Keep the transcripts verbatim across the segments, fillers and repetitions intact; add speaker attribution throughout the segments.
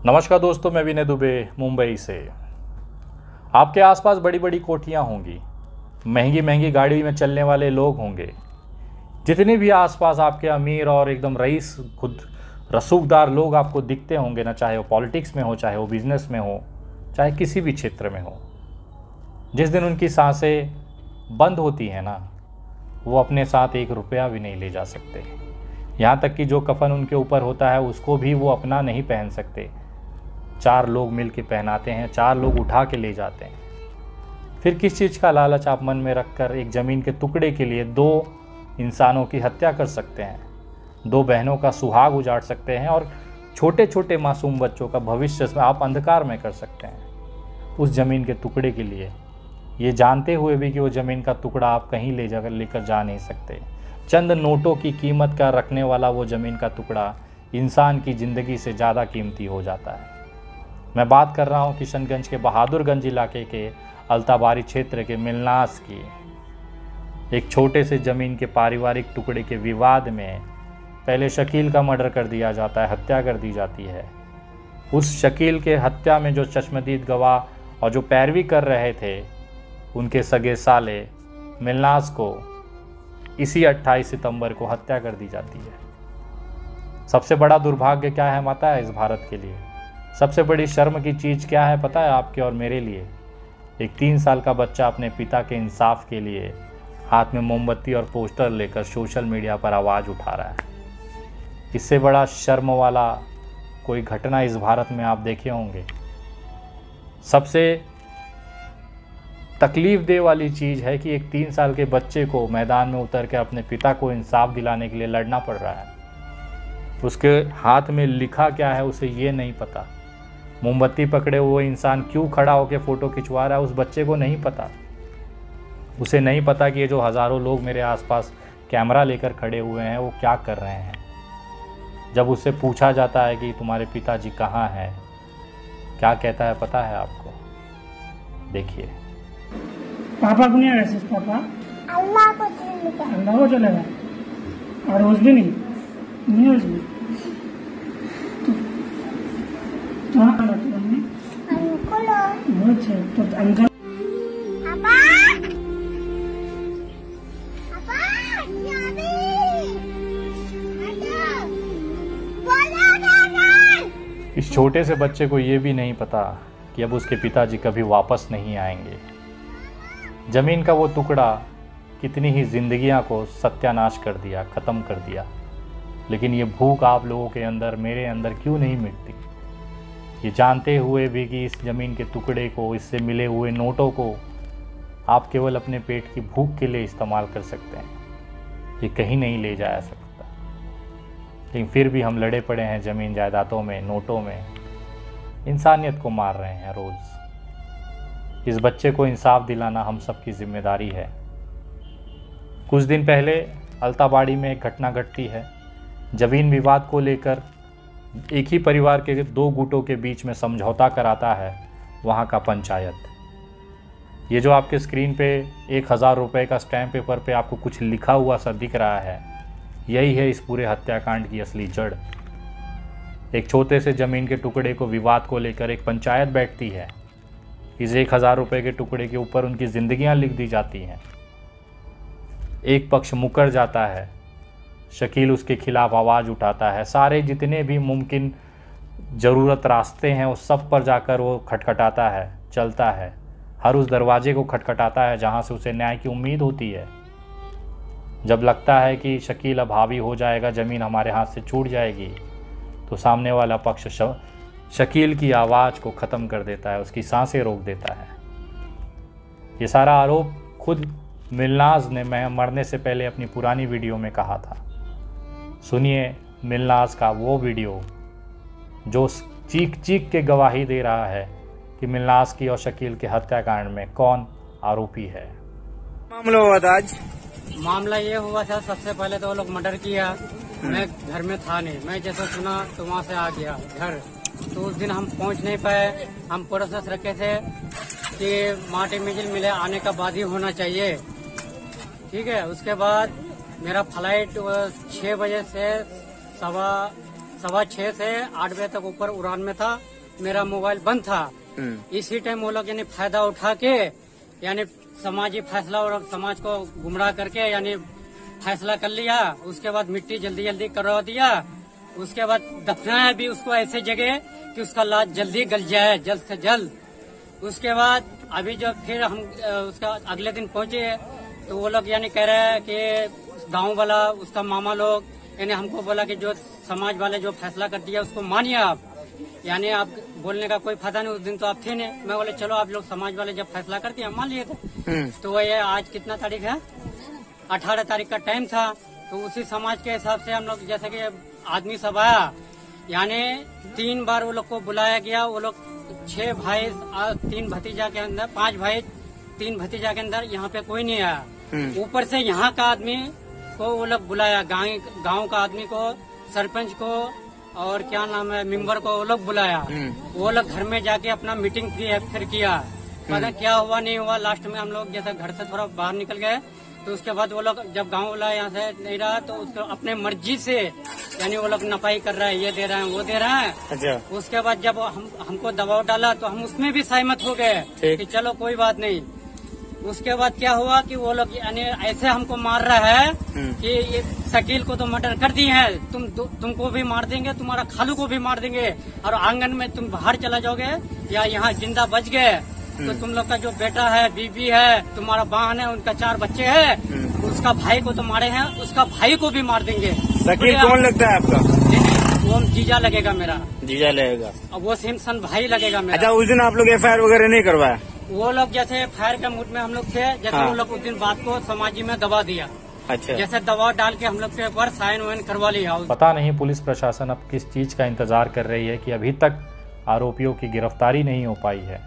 Speaker 1: नमस्कार दोस्तों, मैं विनय दुबे मुंबई से। आपके आसपास बड़ी बड़ी कोठियाँ होंगी, महंगी महंगी गाड़ी में चलने वाले लोग होंगे। जितने भी आसपास आपके अमीर और एकदम रईस खुद रसूखदार लोग आपको दिखते होंगे ना, चाहे वो पॉलिटिक्स में हो, चाहे वो बिजनेस में हो, चाहे किसी भी क्षेत्र में हो, जिस दिन उनकी सांसें बंद होती हैं ना, वो अपने साथ एक रुपया भी नहीं ले जा सकते। यहाँ तक कि जो कफन उनके ऊपर होता है उसको भी वो अपना नहीं पहन सकते। चार लोग मिल के पहनाते हैं, चार लोग उठा के ले जाते हैं। फिर किस चीज़ का लालच आप मन में रखकर एक ज़मीन के टुकड़े के लिए दो इंसानों की हत्या कर सकते हैं, दो बहनों का सुहाग उजाड़ सकते हैं और छोटे छोटे मासूम बच्चों का भविष्य में आप अंधकार में कर सकते हैं उस ज़मीन के टुकड़े के लिए, ये जानते हुए भी कि वो ज़मीन का टुकड़ा आप कहीं ले जाकर लेकर जा नहीं सकते। चंद नोटों की कीमत का रखने वाला वो ज़मीन का टुकड़ा इंसान की ज़िंदगी से ज़्यादा कीमती हो जाता है। मैं बात कर रहा हूँ किशनगंज के बहादुरगंज इलाके के अल्ताबारी क्षेत्र के मिलनास की। एक छोटे से ज़मीन के पारिवारिक टुकड़े के विवाद में पहले शकील का मर्डर कर दिया जाता है, हत्या कर दी जाती है। उस शकील के हत्या में जो चश्मदीद गवाह और जो पैरवी कर रहे थे, उनके सगे साले मिलनास को इसी अट्ठाईस सितंबर को हत्या कर दी जाती है। सबसे बड़ा दुर्भाग्य क्या है पता है इस भारत के लिए? सबसे बड़ी शर्म की चीज़ क्या है पता है आपके और मेरे लिए? एक तीन साल का बच्चा अपने पिता के इंसाफ के लिए हाथ में मोमबत्ती और पोस्टर लेकर सोशल मीडिया पर आवाज़ उठा रहा है। इससे बड़ा शर्म वाला कोई घटना इस भारत में आप देखे होंगे? सबसे तकलीफ दे वाली चीज़ है कि एक तीन साल के बच्चे को मैदान में उतर के अपने पिता को इंसाफ दिलाने के लिए लड़ना पड़ रहा है। उसके हाथ में लिखा क्या है उसे ये नहीं पता। मोमबत्ती पकड़े हुए इंसान क्यों खड़ा होकर फ़ोटो खिंचवा रहा है उस बच्चे को नहीं पता। उसे नहीं पता कि ये जो हज़ारों लोग मेरे आसपास कैमरा लेकर खड़े हुए हैं वो क्या कर रहे हैं। जब उससे पूछा जाता है कि तुम्हारे पिताजी कहाँ हैं, क्या कहता है पता है आपको? देखिए।
Speaker 2: पापा को नहीं आया पापा
Speaker 3: अल्लाह को चलेगा,
Speaker 2: अल्लाह को चलेगा और रोज भी नहीं नहीं रोज भी तो हाँ
Speaker 3: अंकल
Speaker 2: अच्छा तो अंकल
Speaker 3: पापा पापा यामी हटो बोलो दादा।
Speaker 1: इस छोटे से बच्चे को ये भी नहीं पता कि अब उसके पिताजी कभी वापस नहीं आएंगे। ज़मीन का वो टुकड़ा कितनी ही जिंदगियां को सत्यानाश कर दिया, ख़त्म कर दिया, लेकिन ये भूख आप लोगों के अंदर, मेरे अंदर क्यों नहीं मिटती? ये जानते हुए भी कि इस ज़मीन के टुकड़े को, इससे मिले हुए नोटों को आप केवल अपने पेट की भूख के लिए इस्तेमाल कर सकते हैं, ये कहीं नहीं ले जाया सकता। लेकिन फिर भी हम लड़े पड़े हैं ज़मीन जायदादों में, नोटों में, इंसानियत को मार रहे हैं रोज़। इस बच्चे को इंसाफ दिलाना हम सब की जिम्मेदारी है। कुछ दिन पहले अल्ताबाड़ी में एक घटना घटती है। ज़मीन विवाद को लेकर एक ही परिवार के दो गुटों के बीच में समझौता कराता है वहाँ का पंचायत। ये जो आपके स्क्रीन पे एक हज़ार रुपये का स्टैम्प पेपर पे आपको कुछ लिखा हुआ सा दिख रहा है, यही है इस पूरे हत्याकांड की असली जड़। एक छोटे से ज़मीन के टुकड़े को विवाद को लेकर एक पंचायत बैठती है। इस एक हज़ार रुपये के टुकड़े के ऊपर उनकी ज़िंदगियां लिख दी जाती हैं। एक पक्ष मुकर जाता है, शकील उसके खिलाफ आवाज़ उठाता है। सारे जितने भी मुमकिन ज़रूरत रास्ते हैं उस सब पर जाकर वो खटखटाता है, चलता है, हर उस दरवाजे को खटखटाता है जहाँ से उसे न्याय की उम्मीद होती है। जब लगता है कि शकील अब हावी हो जाएगा, ज़मीन हमारे हाथ से छूट जाएगी, तो सामने वाला पक्ष शकील की आवाज़ को ख़त्म कर देता है, उसकी सांसें रोक देता है। ये सारा आरोप खुद मिलनाज ने मैं मरने से पहले अपनी पुरानी वीडियो में कहा था। सुनिए मिलनाज का वो वीडियो जो चीख चीख के गवाही दे रहा है कि मिलनाज की और शकील के हत्याकांड में कौन आरोपी है।
Speaker 4: मामला हुआ था आज?
Speaker 5: मामला ये हुआ था, सबसे पहले तो वो लोग मर्डर किया, मैं घर में था नहीं, मैं जैसा सुना तो वहाँ से आ गया घर। तो उस दिन हम पहुँच नहीं पाए। हम प्रोसेस रखे थे कि माटी मिजिल मिले आने का बाद ही होना चाहिए, ठीक है। उसके बाद मेरा फ्लाइट छः बजे से सवा सवा छः से आठ बजे तक ऊपर उड़ान में था। मेरा मोबाइल बंद था।
Speaker 4: हम्म।
Speaker 5: इसी टाइम वो लोग यानी फायदा उठा के यानी समाजी फैसला और समाज को गुमराह करके यानी फैसला कर लिया। उसके बाद मिट्टी जल्दी जल्दी करवा दिया। उसके बाद दफनाया भी उसको ऐसे जगह कि उसका लाश जल्दी गल जाए, जल्द से जल्द। उसके बाद अभी जब फिर हम उसका अगले दिन पहुंचे तो वो लोग यानी कह रहे हैं कि गांव वाला उसका मामा लोग यानी हमको बोला कि जो समाज वाले जो फैसला कर दिया उसको मानिए आप, यानी आप बोलने का कोई फायदा नहीं। उस दिन तो आप थे नहीं। मैं बोले चलो आप लोग समाज वाले जब फैसला करते हैं मान लिए थे। तो वो ये आज कितना तारीख है, अठारह तारीख का टाइम था। तो उसी समाज के हिसाब से हम लोग जैसे कि आदमी सब आया, यानी तीन बार वो लोग को बुलाया गया। वो लोग छह भाई तीन भतीजा के अंदर, पांच भाई तीन भतीजा के अंदर यहाँ पे कोई नहीं आया। ऊपर से यहाँ का आदमी को वो लोग बुलाया, गाँव गाँव का आदमी को, सरपंच को और क्या नाम है मेंबर को वो लोग बुलाया। वो लोग घर में जाके अपना मीटिंग फिर किया। पता क्या हुआ नहीं हुआ। लास्ट में हम लोग जैसे घर से थोड़ा बाहर निकल गए तो उसके बाद वो लोग जब गांव वाला यहाँ से नहीं रहा तो उसको अपने मर्जी से यानी वो लोग नपाई कर रहे हैं, ये दे रहे हैं वो दे रहे हैं।
Speaker 4: अच्छा।
Speaker 5: उसके बाद जब हम हमको दबाव डाला तो हम उसमें भी सहमत हो गए कि चलो कोई बात नहीं। उसके बाद क्या हुआ कि वो लोग यानी ऐसे हमको मार रहा है कि ये शकील को तो मर्डर कर दिए हैं, तुम तु, तुमको भी मार देंगे, तुम्हारा खालू को भी मार देंगे और आंगन में तुम बाहर चला जाओगे या यहाँ जिंदा बच गए तो तुम लोग का जो बेटा है, बीबी है, तुम्हारा बहन है, उनका चार बच्चे हैं, उसका भाई को तो मारे हैं, उसका भाई को भी मार देंगे।
Speaker 4: शकील कौन लगता है आपका?
Speaker 5: वो जीजा लगेगा मेरा।
Speaker 4: जीजा लगेगा।
Speaker 5: अब वो सिमसन भाई लगेगा मेरा।
Speaker 4: अच्छा, उस दिन आप लोग एफ आई आर वगैरह नहीं करवाया?
Speaker 5: वो लोग जैसे फायर के मूड में हम लोग थे, जैसे
Speaker 4: हाँ।
Speaker 5: वो लोग उस दिन बात को समाजी में दबा दिया।
Speaker 4: अच्छा।
Speaker 5: जैसे दबाव डाल के हम लोग के ऊपर साइन वाइन करवा लिया।
Speaker 1: पता नहीं पुलिस प्रशासन अब किस चीज़ का इंतज़ार कर रही है कि अभी तक आरोपियों की गिरफ्तारी नहीं हो पाई है।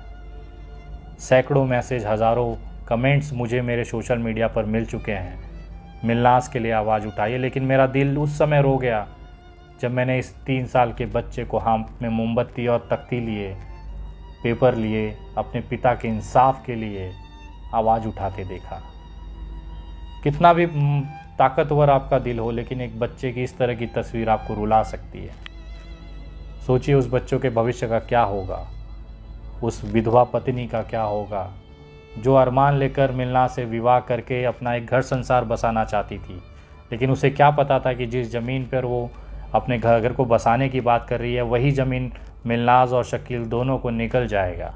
Speaker 1: सैकड़ों मैसेज, हज़ारों कमेंट्स मुझे मेरे सोशल मीडिया पर मिल चुके हैं, मिलनास के लिए आवाज़ उठाइए। लेकिन मेरा दिल उस समय रो गया जब मैंने इस तीन साल के बच्चे को हाथ में मोमबत्ती और तख्ती लिए, पेपर लिए, अपने पिता के इंसाफ के लिए आवाज़ उठाते देखा। कितना भी ताकतवर आपका दिल हो, लेकिन एक बच्चे की इस तरह की तस्वीर आपको रुला सकती है। सोचिए उस बच्चों के भविष्य का क्या होगा, उस विधवा पत्नी का क्या होगा जो अरमान लेकर मिलना से विवाह करके अपना एक घर संसार बसाना चाहती थी। लेकिन उसे क्या पता था कि जिस ज़मीन पर वो अपने घर घर को बसाने की बात कर रही है वही ज़मीन मिलनाज और शकील दोनों को निकल जाएगा।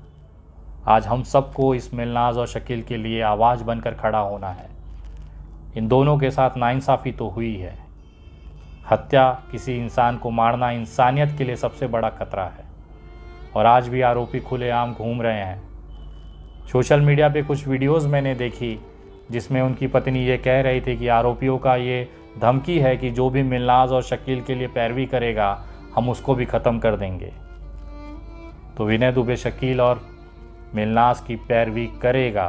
Speaker 1: आज हम सबको इस मिलनाज और शकील के लिए आवाज़ बनकर खड़ा होना है। इन दोनों के साथ नाइंसाफ़ी तो हुई है। हत्या, किसी इंसान को मारना इंसानियत के लिए सबसे बड़ा खतरा है और आज भी आरोपी खुलेआम घूम रहे हैं। सोशल मीडिया पे कुछ वीडियोस मैंने देखी जिसमें उनकी पत्नी ये कह रही थी कि आरोपियों का ये धमकी है कि जो भी मिलनाज और शकील के लिए पैरवी करेगा हम उसको भी ख़त्म कर देंगे। तो विनय दुबे शकील और मिलनाज की पैरवी करेगा,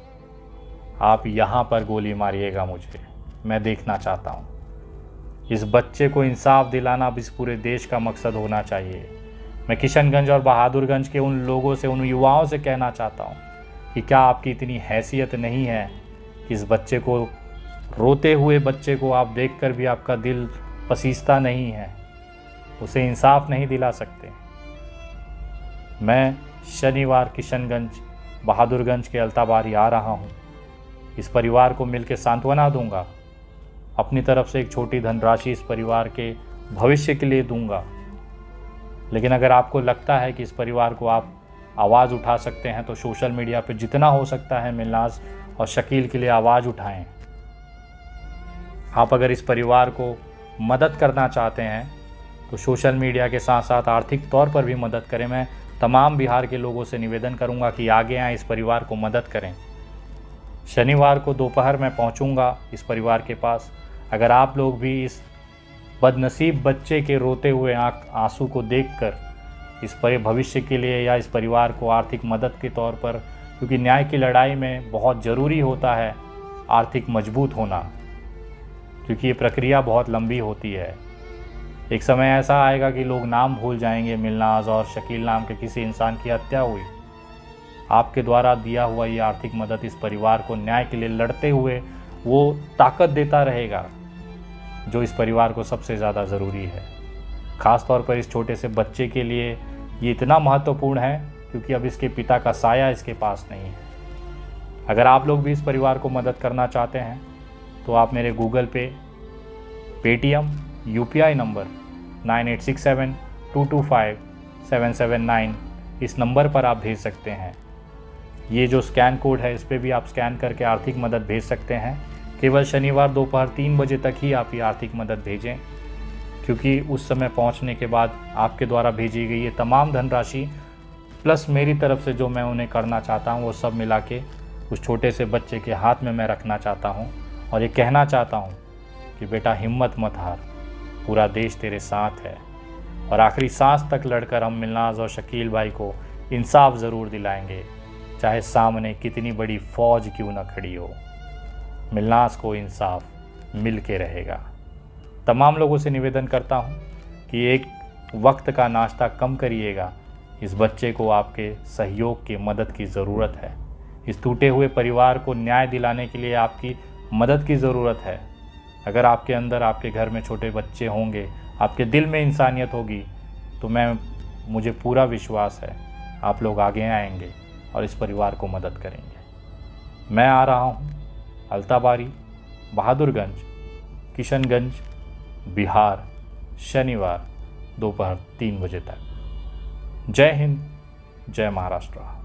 Speaker 1: आप यहाँ पर गोली मारिएगा मुझे, मैं देखना चाहता हूँ। इस बच्चे को इंसाफ दिलाना अब इस पूरे देश का मकसद होना चाहिए। मैं किशनगंज और बहादुरगंज के उन लोगों से, उन युवाओं से कहना चाहता हूँ कि क्या आपकी इतनी हैसियत नहीं है कि इस बच्चे को, रोते हुए बच्चे को आप देखकर भी आपका दिल पसीजता नहीं है, उसे इंसाफ नहीं दिला सकते। मैं शनिवार किशनगंज बहादुरगंज के अल्ताबारी आ रहा हूँ। इस परिवार को मिलकर सांत्वना दूंगा, अपनी तरफ से एक छोटी धनराशि इस परिवार के भविष्य के लिए दूंगा। लेकिन अगर आपको लगता है कि इस परिवार को आप आवाज़ उठा सकते हैं तो सोशल मीडिया पर जितना हो सकता है मिलनाज और शकील के लिए आवाज़ उठाएं। आप अगर इस परिवार को मदद करना चाहते हैं तो सोशल मीडिया के साथ साथ आर्थिक तौर पर भी मदद करें। मैं तमाम बिहार के लोगों से निवेदन करूंगा कि आगे आएँ, इस परिवार को मदद करें। शनिवार को दोपहर में पहुंचूंगा इस परिवार के पास। अगर आप लोग भी इस बदनसीब बच्चे के रोते हुए आँख आंसू को देखकर इस पर भविष्य के लिए या इस परिवार को आर्थिक मदद के तौर पर, क्योंकि न्याय की लड़ाई में बहुत ज़रूरी होता है आर्थिक मजबूत होना, क्योंकि ये प्रक्रिया बहुत लंबी होती है। एक समय ऐसा आएगा कि लोग नाम भूल जाएंगे, मिलनाज और शकील नाम के किसी इंसान की हत्या हुई। आपके द्वारा दिया हुआ ये आर्थिक मदद इस परिवार को न्याय के लिए लड़ते हुए वो ताकत देता रहेगा जो इस परिवार को सबसे ज़्यादा ज़रूरी है। ख़ास तौर पर इस छोटे से बच्चे के लिए ये इतना महत्वपूर्ण है क्योंकि अब इसके पिता का साया इसके पास नहीं है। अगर आप लोग भी इस परिवार को मदद करना चाहते हैं तो आप मेरे Google Pay, Paytm, UPI number nine eight six seven two two five seven seven nine इस नंबर पर आप भेज सकते हैं। ये जो स्कैन कोड है इस पर भी आप स्कैन करके आर्थिक मदद भेज सकते हैं। केवल शनिवार दोपहर तीन बजे तक ही आप ये आर्थिक मदद भेजें, क्योंकि उस समय पहुंचने के बाद आपके द्वारा भेजी गई ये तमाम धनराशि प्लस मेरी तरफ से जो मैं उन्हें करना चाहता हूं वो सब मिला के उस छोटे से बच्चे के हाथ में मैं रखना चाहता हूं और ये कहना चाहता हूं कि बेटा हिम्मत मत हार, पूरा देश तेरे साथ है और आखिरी सांस तक लड़कर हम मिलनाज और शकील भाई को इंसाफ ज़रूर दिलाएंगे, चाहे सामने कितनी बड़ी फौज क्यों न खड़ी हो। मिलनाज को इंसाफ मिल के रहेगा। तमाम लोगों से निवेदन करता हूं कि एक वक्त का नाश्ता कम करिएगा। इस बच्चे को आपके सहयोग की मदद की ज़रूरत है। इस टूटे हुए परिवार को न्याय दिलाने के लिए आपकी मदद की ज़रूरत है। अगर आपके अंदर, आपके घर में छोटे बच्चे होंगे, आपके दिल में इंसानियत होगी, तो मैं मुझे पूरा विश्वास है आप लोग आगे आएंगे और इस परिवार को मदद करेंगे। मैं आ रहा हूँ अल्ताबारी, बहादुरगंज, किशनगंज, बिहार, शनिवार दोपहर तीन बजे तक। जय हिंद, जय महाराष्ट्र।